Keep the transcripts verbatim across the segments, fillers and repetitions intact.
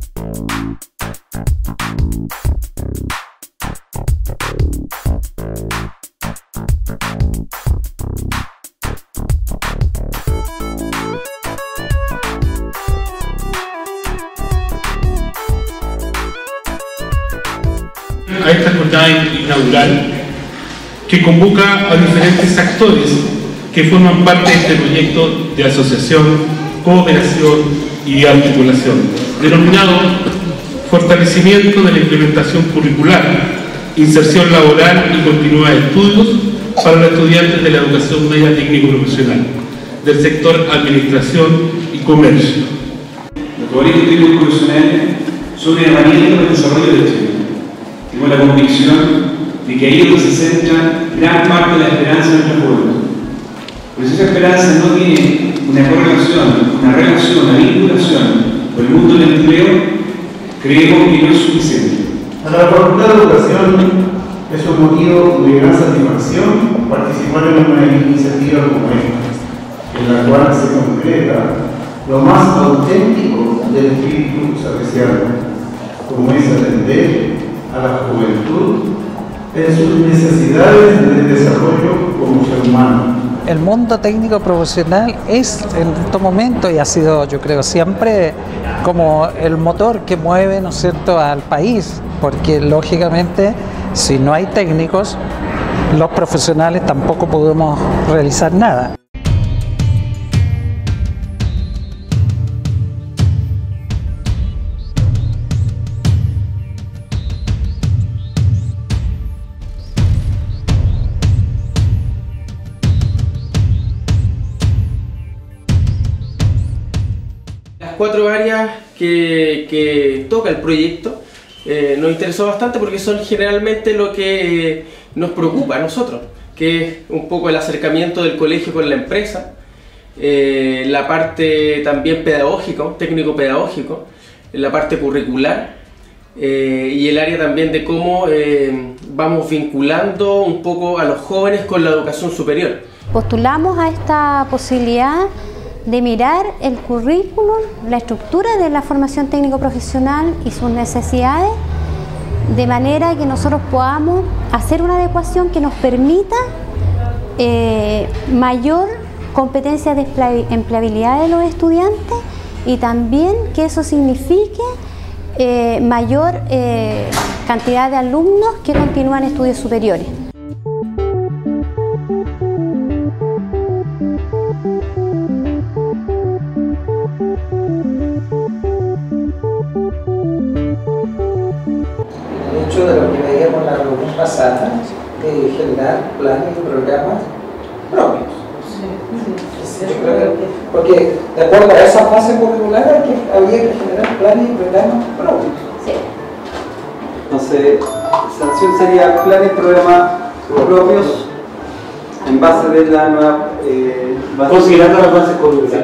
A esta jornada inaugural que convoca a diferentes actores que forman parte de este proyecto de asociación, cooperación y articulación, denominado Fortalecimiento de la Implementación Curricular, Inserción Laboral y Continuidad de Estudios para los estudiantes de la educación media técnico-profesional del sector Administración y Comercio. Los colegios técnicos profesionales son una herramienta para el desarrollo de Chile. Tengo la convicción de que ahí es donde se centra gran parte de la esperanza de nuestra juventud. Pero si esa esperanza no tiene una correlación, una relación, una vinculación con el mundo del empleo, creemos que no es suficiente. Para la Facultad de Educación es un motivo de gran satisfacción participar en una iniciativa como esta, en la cual se concreta lo más auténtico del espíritu salesiano, como es atender a la juventud en sus necesidades de desarrollo como ser humano. El mundo técnico profesional es en estos momentos y ha sido, yo creo, siempre como el motor que mueve, ¿no es cierto?, al país, porque lógicamente si no hay técnicos, los profesionales tampoco podemos realizar nada. Las cuatro áreas que, que toca el proyecto eh, nos interesó bastante porque son generalmente lo que eh, nos preocupa a nosotros, que es un poco el acercamiento del colegio con la empresa, eh, la parte también pedagógica, técnico-pedagógico, la parte curricular eh, y el área también de cómo eh, vamos vinculando un poco a los jóvenes con la educación superior. Postulamos a esta posibilidad de mirar el currículum, la estructura de la formación técnico-profesional y sus necesidades, de manera que nosotros podamos hacer una adecuación que nos permita eh, mayor competencia de empleabilidad de los estudiantes y también que eso signifique eh, mayor eh, cantidad de alumnos que continúan estudios superiores. Mucho de lo que veíamos en la reunión pasada, de generar planes y programas propios. Sí, sí. Yo creo que, porque de acuerdo a esa fase curricular que había que generar planes y programas propios. Sí. Entonces, sanción sería planes y programas propios en base de la nueva... Eh, base considerando las bases curriculares.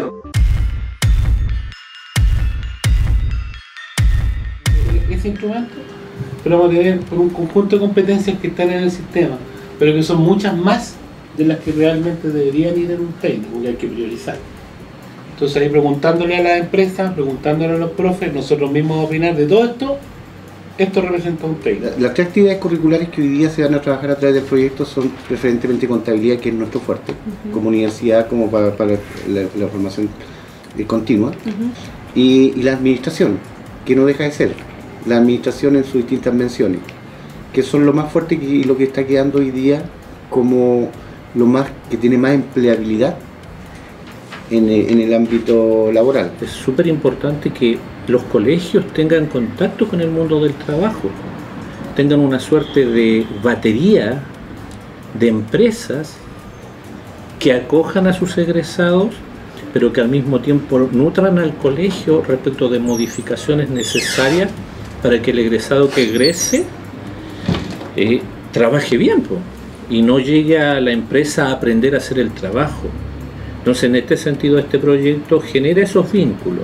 Ese instrumento lo vamos a tener por un conjunto de competencias que están en el sistema, pero que son muchas más de las que realmente deberían ir en un técnico, que hay que priorizar. Entonces ahí preguntándole a las empresas, preguntándole a los profes, nosotros mismos opinar de todo esto, esto representa un técnico. Las tres actividades curriculares que hoy día se van a trabajar a través del proyecto son preferentemente contabilidad, que es nuestro fuerte, uh-huh. como universidad, como para, para la, la formación continua, uh-huh. y, y la administración, que no deja de ser la administración en sus distintas menciones, que son lo más fuerte y lo que está quedando hoy día como lo más que tiene más empleabilidad en el, en el ámbito laboral. Es súper importante que los colegios tengan contacto con el mundo del trabajo, tengan una suerte de batería de empresas que acojan a sus egresados, pero que al mismo tiempo nutran al colegio respecto de modificaciones necesarias para que el egresado que egrese eh, trabaje bien, po, y no llegue a la empresa a aprender a hacer el trabajo. Entonces, en este sentido, este proyecto genera esos vínculos.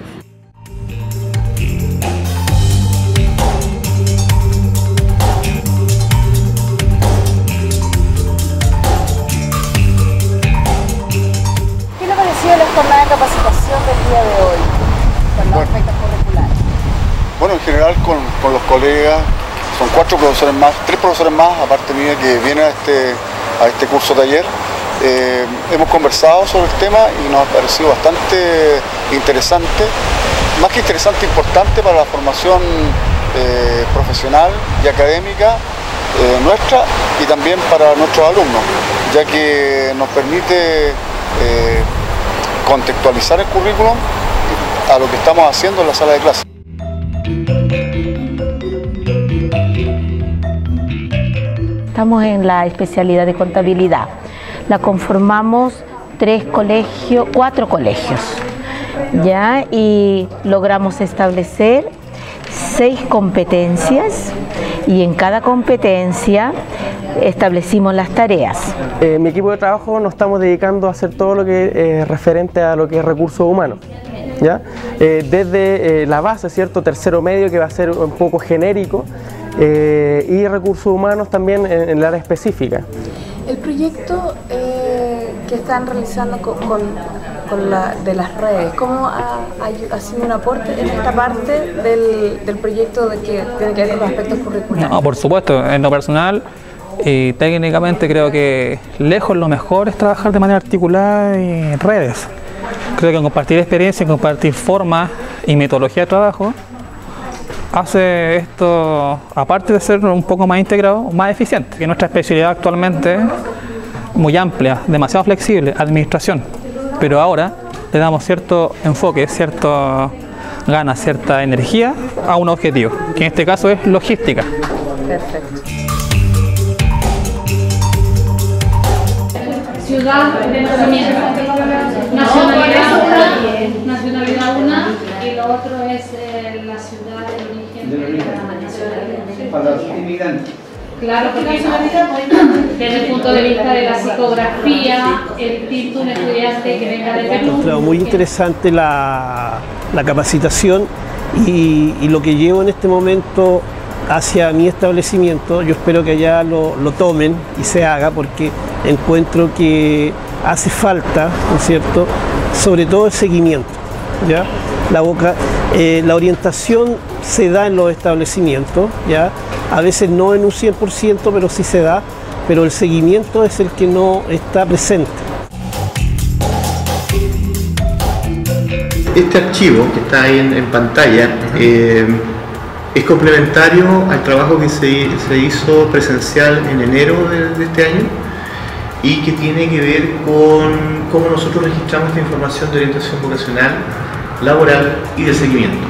¿Qué le pareció la jornada de capacitación del día de hoy con los aspectos curriculares? Bueno, en general con, con los colegas, son cuatro profesores más, tres profesores más, aparte mía, que vienen a este, a este curso taller. Eh, hemos conversado sobre el tema y nos ha parecido bastante interesante, más que interesante, importante para la formación eh, profesional y académica eh, nuestra y también para nuestros alumnos, ya que nos permite eh, contextualizar el currículum a lo que estamos haciendo en la sala de clase. Estamos en la especialidad de contabilidad. La conformamos tres colegios, cuatro colegios, ¿ya? Y logramos establecer seis competencias y en cada competencia establecimos las tareas. Eh, mi equipo de trabajo nos estamos dedicando a hacer todo lo que es eh, referente a lo que es recursos humanos, ¿ya? Eh, desde eh, la base, ¿cierto? Tercero medio, que va a ser un poco genérico, eh, y recursos humanos también en, en el área específica. El proyecto eh, que están realizando con, con, con la, de las redes, ¿cómo ha, ha, ha sido un aporte en esta parte del, del proyecto de que tiene que ver con los aspectos curriculares? No, por supuesto, en lo personal y técnicamente creo que lejos lo mejor es trabajar de manera articulada en redes. Creo que compartir experiencia, compartir formas y metodología de trabajo hace esto, aparte de ser un poco más integrado, más eficiente. Que nuestra especialidad actualmente es muy amplia, demasiado flexible, administración, pero ahora le damos cierto enfoque, cierto ganas, cierta energía a un objetivo, que en este caso es logística. Perfecto. Ciudad de nacimiento, nacionalidad una, nacionalidad una y lo otro es eh, la ciudad de origen de la nacionalidad. Para los inmigrantes. Claro, porque desde el punto de vista de la psicografía, el título de un estudiante que venga de Perú. He encontrado muy interesante la, la capacitación y, y lo que llevo en este momento hacia mi establecimiento. Yo espero que allá lo, lo tomen y se haga, porque encuentro que hace falta, ¿no es cierto?, sobre todo el seguimiento, ¿ya? La, boca, eh, la orientación se da en los establecimientos, ¿ya? A veces no en un cien por ciento, pero sí se da, pero el seguimiento es el que no está presente. Este archivo que está ahí en, en pantalla eh, es complementario al trabajo que se, se hizo presencial en enero de, de este año y que tiene que ver con cómo nosotros registramos esta información de orientación vocacional, laboral y de seguimiento.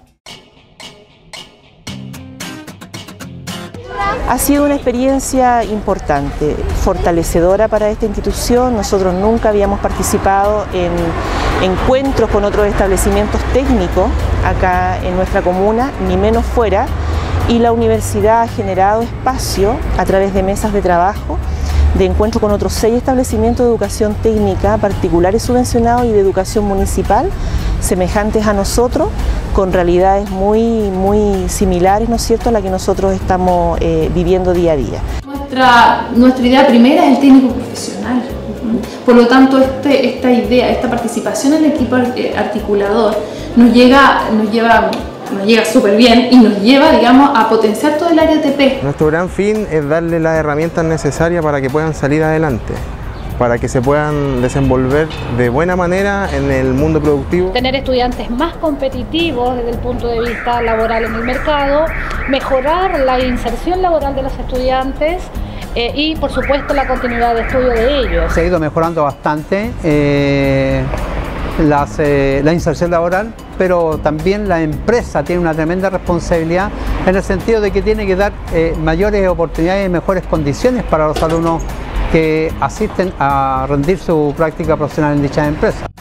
Ha sido una experiencia importante, fortalecedora para esta institución. Nosotros nunca habíamos participado en encuentros con otros establecimientos técnicos acá en nuestra comuna, ni menos fuera, y la universidad ha generado espacio a través de mesas de trabajo, de encuentro con otros seis establecimientos de educación técnica, particulares subvencionados y de educación municipal, semejantes a nosotros, con realidades muy, muy similares, ¿no es cierto?, a la que nosotros estamos eh, viviendo día a día. Nuestra, nuestra idea primera es el técnico profesional. Por lo tanto, este, esta idea, esta participación en el equipo articulador nos, llega, nos lleva nos llega súper bien y nos lleva, digamos, a potenciar todo el área T P. Nuestro gran fin es darle las herramientas necesarias para que puedan salir adelante, para que se puedan desenvolver de buena manera en el mundo productivo. Tener estudiantes más competitivos desde el punto de vista laboral en el mercado, mejorar la inserción laboral de los estudiantes eh, y, por supuesto, la continuidad de estudio de ellos. Se ha ido mejorando bastante eh, las, eh, la inserción laboral, pero también la empresa tiene una tremenda responsabilidad en el sentido de que tiene que dar eh, mayores oportunidades y mejores condiciones para los alumnos que asisten a rendir su práctica profesional en dichas empresas.